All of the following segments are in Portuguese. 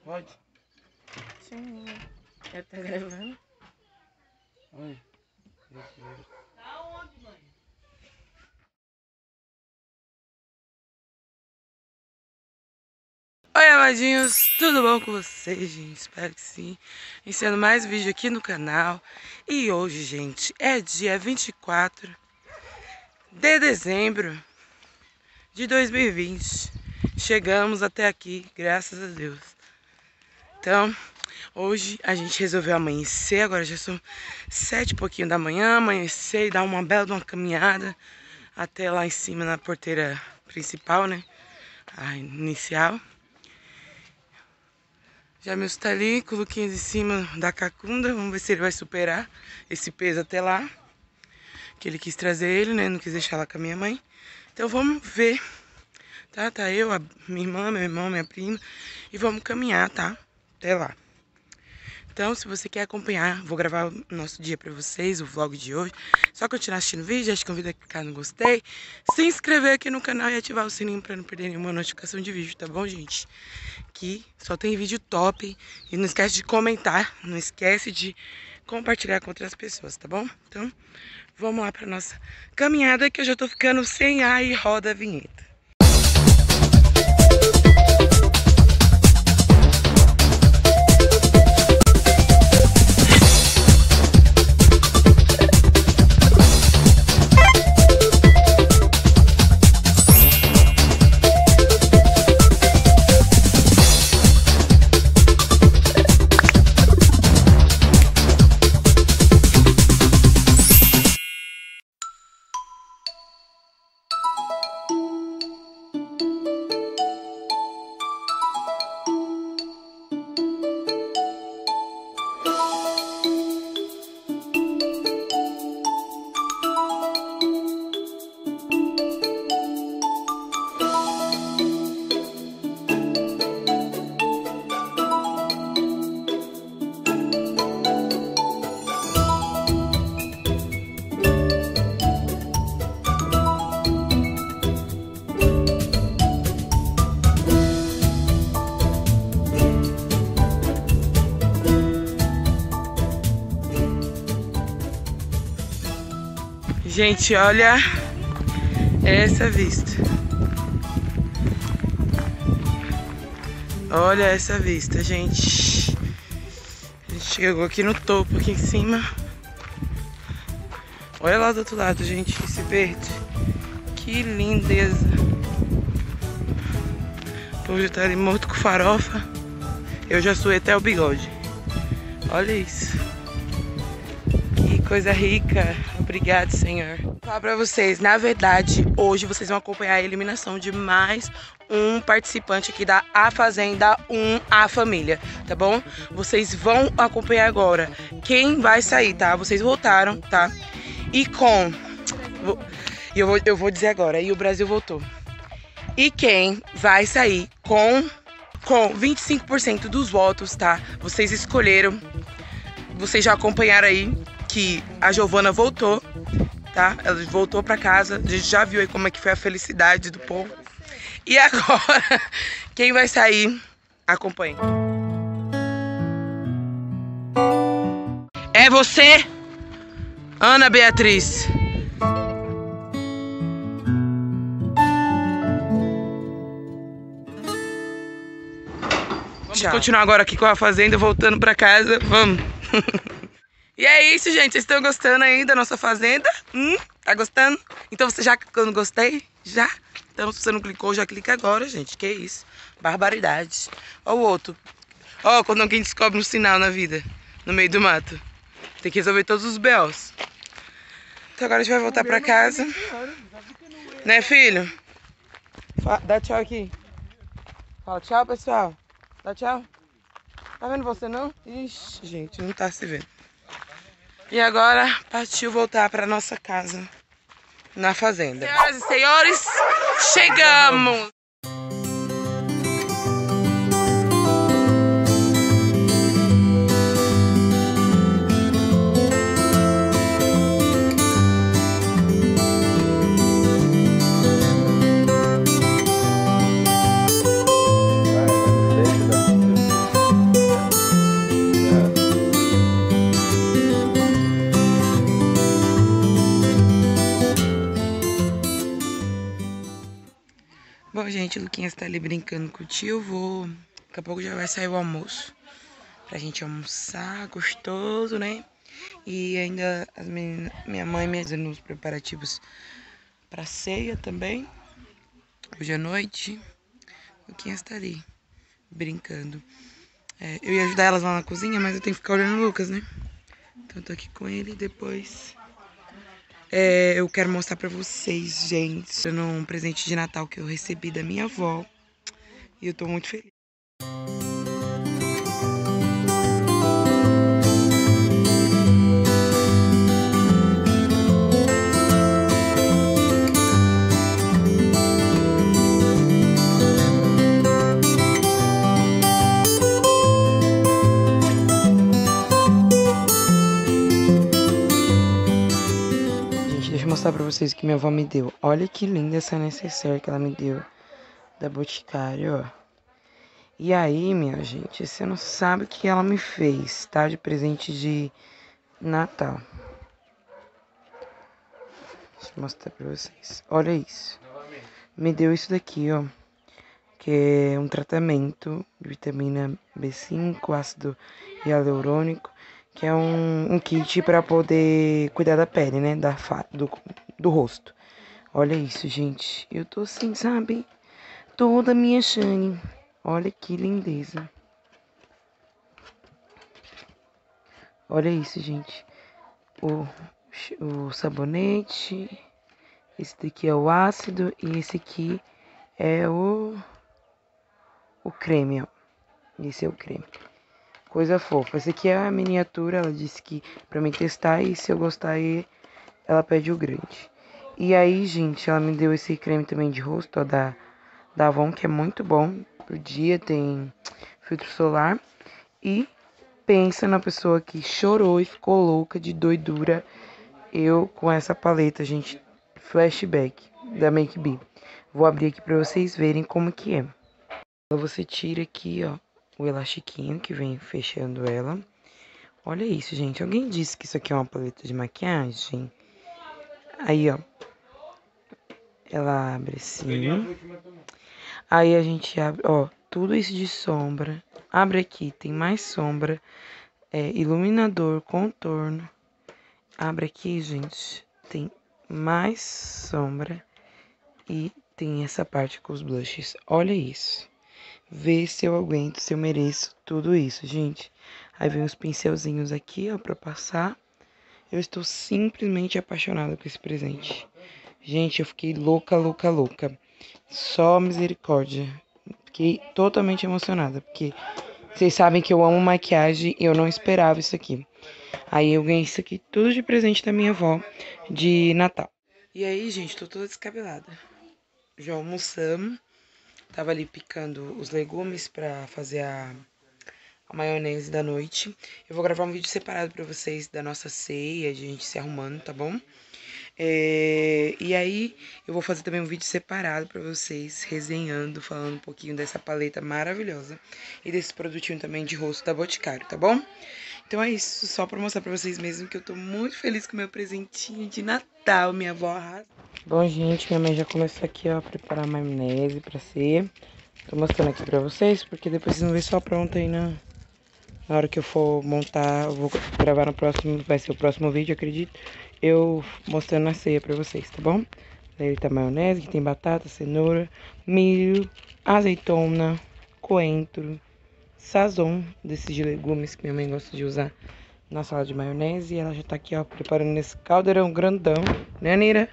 Pode? Sim. Já tá gravando? Oi. Oi, amadinhos, tudo bom com vocês, gente? Espero que sim. Iniciando mais vídeo aqui no canal. E hoje, gente, é dia 24 de dezembro de 2020. Chegamos até aqui, graças a Deus. Então, hoje a gente resolveu amanhecer. Agora já são 7 e pouquinho da manhã. Amanhecer e dar uma bela de uma caminhada até lá em cima na porteira principal, né? A inicial. Jamilson tá ali com o Luquinhas em cima da cacunda. Vamos ver se ele vai superar esse peso até lá. Que ele quis trazer ele, né? Não quis deixar lá com a minha mãe. Então vamos ver. Tá eu, a minha irmã, meu irmão, minha prima. E vamos caminhar, tá? Até lá. Então, se você quer acompanhar, vou gravar o nosso dia pra vocês, o vlog de hoje. Só continuar assistindo o vídeo, já te convido a clicar no gostei, se inscrever aqui no canal e ativar o sininho pra não perder nenhuma notificação de vídeo, tá bom, gente? Que só tem vídeo top. E não esquece de comentar, não esquece de compartilhar com outras pessoas, tá bom? Então, vamos lá pra nossa caminhada, que eu já tô ficando sem ar e roda a vinheta. Gente, olha essa vista. Olha essa vista, gente. A gente chegou aqui no topo, aqui em cima. Olha lá do outro lado, gente, esse verde. Que lindeza. O povo já tá ali morto com farofa. Eu já suei até o bigode. Olha isso. Que coisa rica. Obrigado, Senhor. Vou falar pra vocês, na verdade, hoje vocês vão acompanhar a eliminação de mais um participante aqui da A Fazenda 1, A Família, tá bom? Vocês vão acompanhar agora quem vai sair, tá? Vocês votaram, tá? E com... Eu vou dizer agora, e o Brasil votou. E quem vai sair com 25% dos votos, tá? Vocês escolheram, vocês já acompanharam aí que a Giovana voltou, tá? Ela voltou pra casa, a gente já viu aí como é que foi a felicidade do povo. E agora, quem vai sair, acompanhe. É você, Ana Beatriz. Vamos continuar agora aqui com a Fazenda, voltando pra casa, vamos. E é isso, gente. Vocês estão gostando aí da nossa fazenda? Tá gostando? Então você já clicou no gostei? Já? Então se você não clicou, já clica agora, gente. Que isso? Barbaridade. Ó o outro. Ó, quando alguém descobre um sinal na vida, no meio do mato. Tem que resolver todos os B.O.s. Então agora a gente vai voltar pra casa. Né, filho? Dá tchau aqui. Fala tchau, pessoal. Dá tchau. Tá vendo você não? Ixi, gente, não tá se vendo. E agora partiu voltar para nossa casa na fazenda. Senhoras e senhores, chegamos! enquanto o Luquinhas tá ali brincando com o tio, daqui a pouco já vai sair o almoço. Pra gente almoçar, gostoso, né? E ainda minha mãe me fazendo os preparativos pra ceia também. Hoje à noite, o Luquinhas tá ali, brincando. Eu ia ajudar elas lá na cozinha, mas eu tenho que ficar olhando o Lucas, né? Então eu tô aqui com ele e depois... eu quero mostrar pra vocês, gente, um presente de Natal que eu recebi da minha avó. E eu tô muito feliz. Deixa eu mostrar pra vocês o que minha avó me deu. Olha que linda essa necessaire que ela me deu da Boticário, ó. E aí, minha gente, você não sabe o que ela me fez, tá? De presente de Natal. Deixa eu mostrar pra vocês. Olha isso. Me deu isso daqui, ó. Que é um tratamento de vitamina B5, ácido hialurônico. Que é um kit pra poder cuidar da pele, né? Do rosto. Olha isso, gente. Eu tô assim, sabe? Toda minha Shane. Olha que lindeza. Olha isso, gente. O sabonete. Esse daqui é o ácido. E esse aqui é o creme, ó. Esse é o creme. Coisa fofa. Esse aqui é a miniatura. Ela disse que pra mim testar. E se eu gostar, ela pede o grande. E aí, gente, ela me deu esse creme também de rosto, ó, da Avon, que é muito bom pro dia, tem filtro solar. E pensa na pessoa que chorou e ficou louca de doidura. Eu com essa paleta, gente, Flashback da Make Be. Vou abrir aqui pra vocês verem como que é. Você tira aqui, ó, o elastiquinho que vem fechando ela. Olha isso, gente. Alguém disse que isso aqui é uma paleta de maquiagem? Aí, ó. Ela abre assim. Aí a gente abre, ó, tudo isso de sombra. Abre aqui, tem mais sombra. Iluminador, contorno. Abre aqui, gente. Tem mais sombra. E tem essa parte com os blushes. Olha isso. Vê se eu aguento, se eu mereço tudo isso, gente. Aí vem os pincelzinhos aqui, ó, pra passar. Eu estou simplesmente apaixonada por esse presente. Gente, eu fiquei louca, louca, louca. Só misericórdia. Fiquei totalmente emocionada, porque vocês sabem que eu amo maquiagem e eu não esperava isso aqui. Aí eu ganhei isso aqui tudo de presente da minha avó de Natal. E aí, gente, tô toda descabelada. Já almoçamos. Tava ali picando os legumes pra fazer a maionese da noite. Eu vou gravar um vídeo separado pra vocês da nossa ceia, de gente se arrumando, tá bom? E aí, eu vou fazer também um vídeo separado pra vocês, resenhando, falando um pouquinho dessa paleta maravilhosa e desse produtinho também de rosto da Boticário, tá bom? Então é isso, só pra mostrar pra vocês mesmo que eu tô muito feliz com o meu presentinho de Natal, minha avó arrasa. Bom, gente, minha mãe já começou aqui, ó, a preparar a maionese pra ceia. Tô mostrando aqui pra vocês, porque depois vocês vão ver só pronto aí na hora que eu for montar. Eu vou gravar no próximo, vai ser o próximo vídeo, acredito. Eu mostrando a ceia pra vocês, tá bom? Daí tá a maionese, que tem batata, cenoura, milho, azeitona, coentro, sazon desses de legumes que minha mãe gosta de usar na salada de maionese. E ela já tá aqui, ó, preparando nesse caldeirão grandão, né, Nira?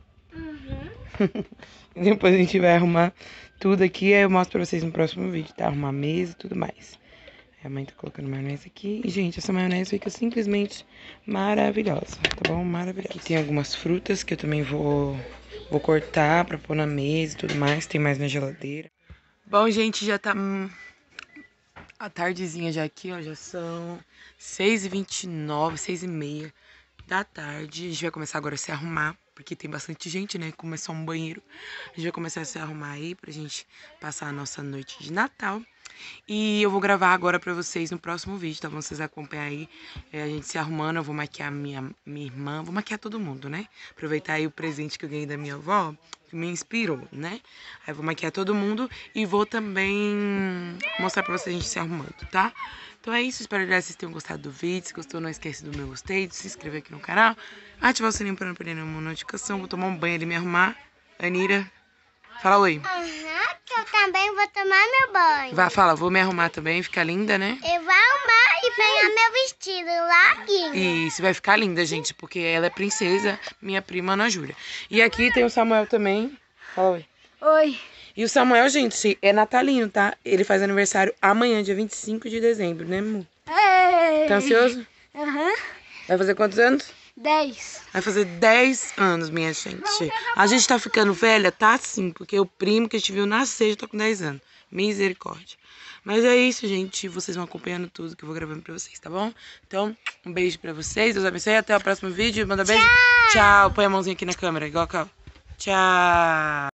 E depois a gente vai arrumar tudo aqui, aí eu mostro pra vocês no próximo vídeo, tá? Arrumar a mesa e tudo mais. A mãe tá colocando maionese aqui. E, gente, essa maionese fica simplesmente maravilhosa, tá bom? Maravilhosa. Aqui tem algumas frutas que eu também vou cortar pra pôr na mesa e tudo mais. Tem mais na geladeira. Bom, gente, já tá a tardezinha já aqui, ó. Já são 6h29, 6h30 da tarde. A gente vai começar agora a se arrumar, porque tem bastante gente, né? Começou um banheiro. A gente vai começar a se arrumar aí pra gente passar a nossa noite de Natal. E eu vou gravar agora pra vocês no próximo vídeo, tá bom? Vocês acompanham aí a gente se arrumando. Eu vou maquiar minha irmã, vou maquiar todo mundo, né? Aproveitar aí o presente que eu ganhei da minha avó, que me inspirou, né? Aí eu vou maquiar todo mundo e vou também mostrar pra vocês a gente se arrumando, tá? Então é isso, espero que vocês tenham gostado do vídeo. Se gostou, não esquece do meu gostei, de se inscrever aqui no canal, ativar o sininho pra não perder nenhuma notificação. Vou tomar um banho ali e me arrumar. Anira, fala oi. Que eu também vou tomar meu banho. Vai, fala, vou me arrumar também, ficar linda, né? Eu vou arrumar e pegar meu vestido larguinho. Isso, vai ficar linda, gente, porque ela é princesa, minha prima Ana Júlia. E aqui tem o Samuel também. Fala oi. Oi. E o Samuel, gente, é natalino, tá? Ele faz aniversário amanhã, dia 25 de dezembro, né, amor? Ei. Tá ansioso? Aham. Vai fazer quantos anos? 10. Vai fazer 10 anos, minha gente. A gente tá ficando velha, tá sim, porque o primo que a gente viu nascer já tá com 10 anos. Misericórdia. Mas é isso, gente. Vocês vão acompanhando tudo que eu vou gravando pra vocês, tá bom? Então, um beijo pra vocês. Deus abençoe. Até o próximo vídeo. Manda beijo. Tchau. Põe a mãozinha aqui na câmera, igual a Cal. Tchau.